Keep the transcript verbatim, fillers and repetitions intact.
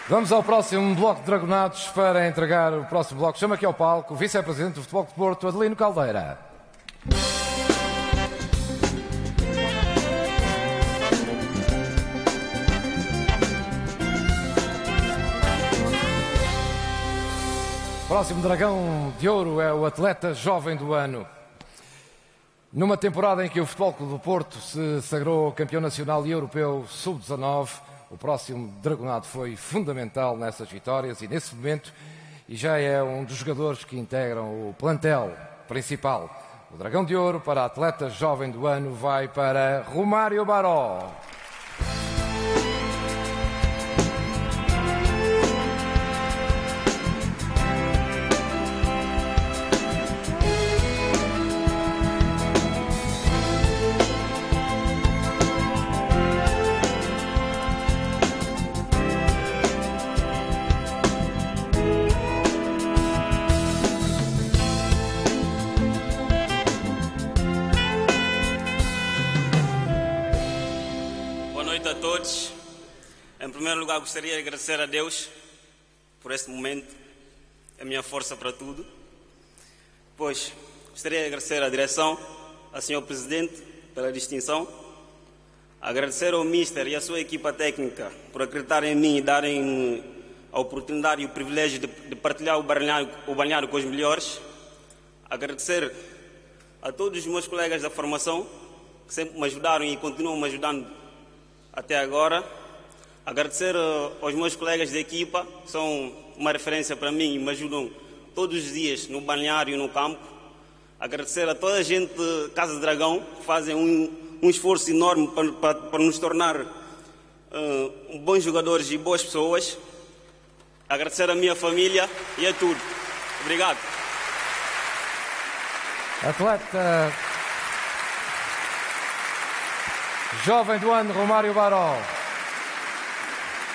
Vamos ao próximo bloco de Dragonados para entregar o próximo bloco. Chama aqui ao palco o vice-presidente do Futebol de Porto, Adelino Caldeira. O próximo dragão de ouro é o atleta jovem do ano. Numa temporada em que o Futebol Clube do Porto se sagrou campeão nacional e europeu sub dezanove, o próximo dragonado foi fundamental nessas vitórias e nesse momento e já é um dos jogadores que integram o plantel principal. O dragão de ouro para atleta jovem do ano vai para Romário Baró. Em primeiro lugar, gostaria de agradecer a Deus por este momento, a minha força para tudo. Pois, gostaria de agradecer à direção, ao senhor Presidente pela distinção, agradecer ao Mister e à sua equipa técnica por acreditarem em mim e darem a oportunidade e o privilégio de, de partilhar o balneário, o balneário com os melhores. Agradecer a todos os meus colegas da formação que sempre me ajudaram e continuam me ajudando até agora. Agradecer aos meus colegas de equipa, que são uma referência para mim e me ajudam todos os dias no balneário e no campo. Agradecer a toda a gente de Casa Dragão, que fazem um, um esforço enorme para, para, para nos tornar uh, bons jogadores e boas pessoas. Agradecer a minha família e é tudo. Obrigado. Atleta jovem do ano, Romário Baró.